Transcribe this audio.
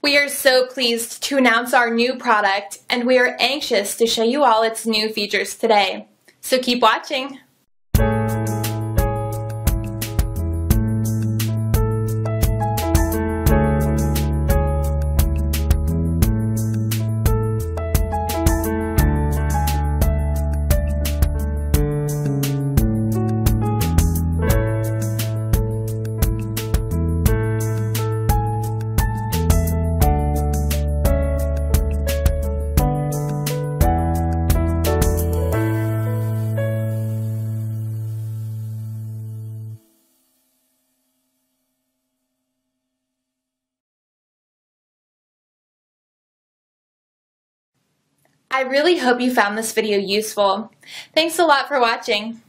We are so pleased to announce our new product, and we are anxious to show you all its new features today. So keep watching. I really hope you found this video useful. Thanks a lot for watching.